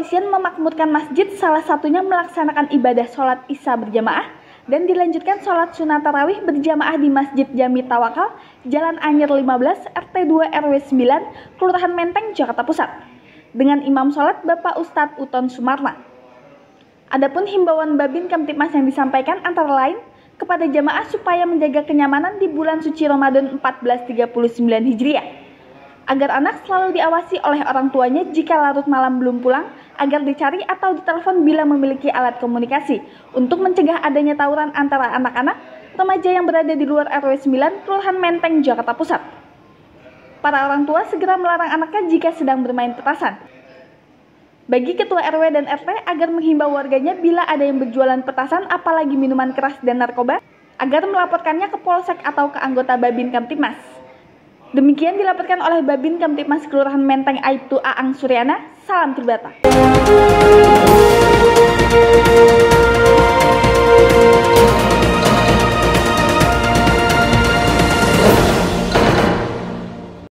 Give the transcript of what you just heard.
kepolisian memakmurkan masjid, salah satunya melaksanakan ibadah sholat isya berjamaah dan dilanjutkan sholat sunat tarawih berjamaah di Masjid Jami Tawakal, Jalan Anyer 15, RT 2 RW 9, Kelurahan Menteng, Jakarta Pusat, dengan imam sholat Bapak Ustadz Uton Sumarna. Adapun himbauan Babin Kamtibmas yang disampaikan antara lain kepada jamaah supaya menjaga kenyamanan di bulan suci Ramadan 1439 Hijriah, agar anak selalu diawasi oleh orang tuanya jika larut malam belum pulang, agar dicari atau ditelepon bila memiliki alat komunikasi, untuk mencegah adanya tawuran antara anak-anak, remaja yang berada di luar RW 9, Kelurahan Menteng, Jakarta Pusat. Para orang tua segera melarang anaknya jika sedang bermain petasan. Bagi ketua RW dan RT agar menghimbau warganya bila ada yang berjualan petasan, apalagi minuman keras dan narkoba, agar melaporkannya ke Polsek atau ke anggota Babin Kamtibmas. Demikian dilaporkan oleh Babin Kamtibmas Kelurahan Menteng Aibtu Aang Suryana. Salam Tribata.